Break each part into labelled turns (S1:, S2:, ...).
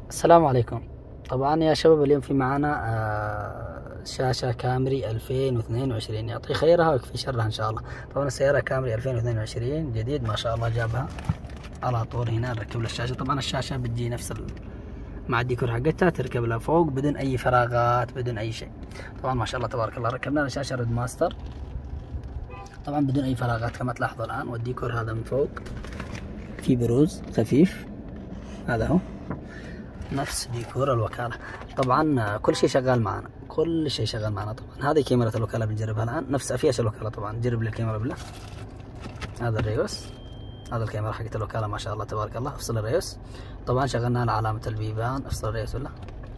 S1: السلام عليكم. طبعا يا شباب اليوم في معنا شاشة كامري 2022 يعطي خيرها ويكفي شرها ان شاء الله. طبعا السيارة كامري 2022 جديد ما شاء الله، جابها على طول هنا نركب له الشاشة. طبعا الشاشة بتجي نفس مع الديكور حقتها، تركب لها فوق بدون اي فراغات بدون اي شيء. طبعا ما شاء الله تبارك الله ركبنا لها شاشة ريد ماستر طبعا بدون اي فراغات كما تلاحظوا الان، والديكور هذا من فوق في بروز خفيف، هذا هو نفس ديكور الوكالة. طبعا كل شيء شغال معنا، كل شيء شغال معنا. طبعا هذه كاميرا الوكالة بنجربها الآن، نفس أفيش الوكالة. طبعا نجرب الكاميرا بالله. هذا الريوس، هذا الكاميرا حقت الوكالة ما شاء الله تبارك الله. افصل الريوس. طبعا شغلنا على علامة البيبان. افصل الريوس بالله،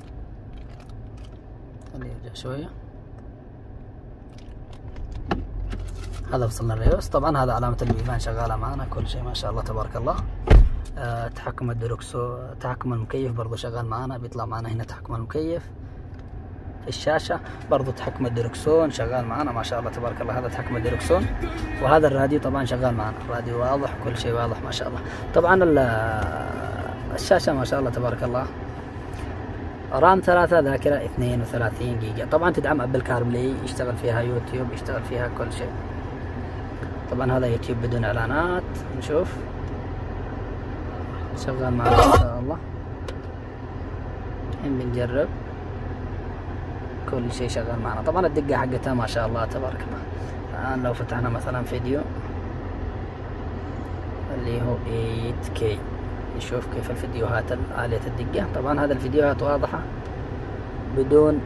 S1: خليه يرجع شوية. هذا فصلنا الريوس. طبعا هذا علامة البيبان شغالة معنا، كل شيء ما شاء الله تبارك الله. تحكم الدروكسو، تحكم المكيف برضو شغال معنا، بيطلع معنا هنا تحكم المكيف في الشاشة. برضو تحكم الدروكسون شغال معنا ما شاء الله تبارك الله. هذا تحكم الدروكسون، وهذا الراديو طبعا شغال معنا، الراديو واضح وكل شيء واضح ما شاء الله. طبعا الشاشة ما شاء الله تبارك الله رام 3، ذاكرة 32 جيجا. طبعا تدعم ابل كاربلاي، يشتغل فيها يوتيوب، يشتغل فيها كل شيء. طبعا هذا يوتيوب بدون اعلانات، نشوف شغال معنا ما شاء الله. الحين بنجرب كل شيء شغال معنا. طبعا الدقة حقتها ما شاء الله تبارك الله. الآن لو فتحنا مثلا فيديو اللي هو 8K نشوف كيف الفيديوهات عالية الدقة. طبعا هذا الفيديوهات واضحة بدون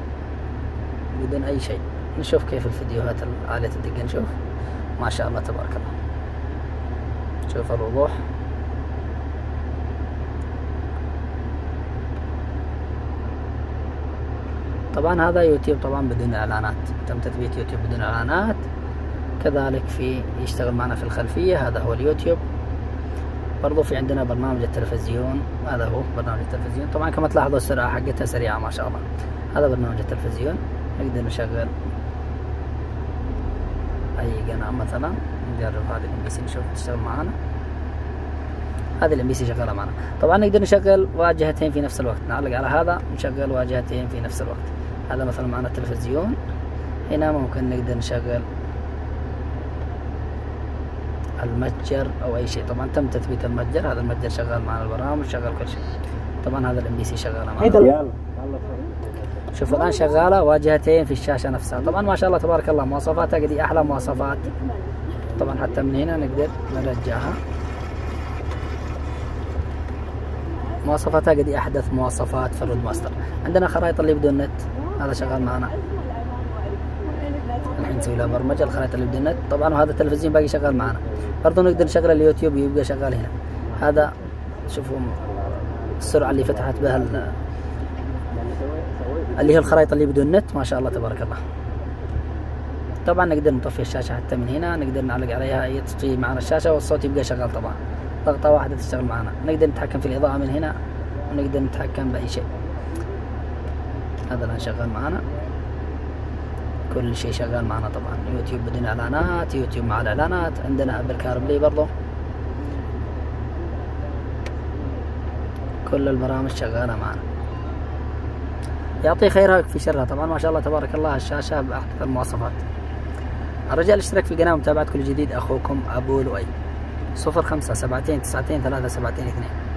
S1: أي شيء. نشوف كيف الفيديوهات عالية الدقة، نشوف ما شاء الله تبارك الله. شوف الوضوح. طبعا هذا يوتيوب طبعا بدون اعلانات، تم تثبيت يوتيوب بدون اعلانات. كذلك في يشتغل معنا في الخلفية، هذا هو اليوتيوب. برضو في عندنا برنامج التلفزيون، هذا هو برنامج التلفزيون. طبعا كما تلاحظوا السرعة حقتها سريعة ما شاء الله. هذا برنامج التلفزيون، نقدر نشغل اي قناة مثلا. نجرب هذه الام بي سي نشوف تشتغل معنا. هذه الام بي سي شغالة معنا. طبعا نقدر نشغل واجهتين في نفس الوقت، نعلق على هذا نشغل واجهتين في نفس الوقت. هذا مثلا معنا التلفزيون، هنا ممكن نقدر نشغل المتجر او اي شيء. طبعا تم تثبيت المتجر، هذا المتجر شغال معنا، البرامج شغال كل شيء. طبعا هذا الام بي سي شغاله معنا. شوفوا الان شغاله واجهتين في الشاشه نفسها. طبعا ما شاء الله تبارك الله مواصفاتها قد احلى مواصفات. طبعا حتى من هنا نقدر نرجعها، مواصفاتها قد احدث مواصفات في الريد ماستر. عندنا خرائط اللي بدون نت، هذا شغال معنا. الحين نسوي لها برمجه الخرائط اللي بدون نت. طبعا وهذا التلفزيون باقي شغال معنا. برضو نقدر نشغل اليوتيوب يبقى شغال هنا. هذا شوفوا السرعه اللي فتحت بها اللي هي الخرائط اللي بدون نت ما شاء الله تبارك الله. طبعا نقدر نطفي الشاشه حتى من هنا، نقدر نعلق عليها يطفي معنا الشاشه والصوت يبقى شغال. طبعا ضغطه واحده تشتغل معنا. نقدر نتحكم في الاضاءه من هنا، ونقدر نتحكم باي شيء. هذا الان شغال معنا، كل شيء شغال معنا. طبعا يوتيوب بدون اعلانات، يوتيوب مع الاعلانات. عندنا ابل كاربلاي برضو، كل البرامج شغاله معنا. يعطي خيرها ويكفي شرها. طبعا ما شاء الله تبارك الله الشاشه باحدث المواصفات. الرجاء الاشتراك في القناه ومتابعه كل جديد. اخوكم ابو لؤي. 05 72 92 3 72 2.